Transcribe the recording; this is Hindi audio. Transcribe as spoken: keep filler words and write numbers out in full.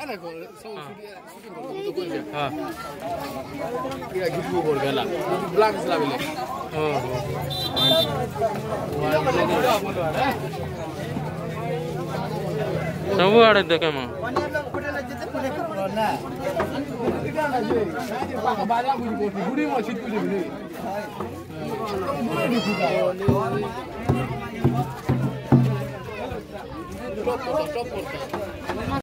देखो सब शूटिंग करतो तो कोण हां या गिफ्ट बोर्ड गेला ब्लॅक लावले हो हो सब आडे देखे म बाजा बुझी कोठी गुडी म छिट कुली नि टॉप टॉप टॉप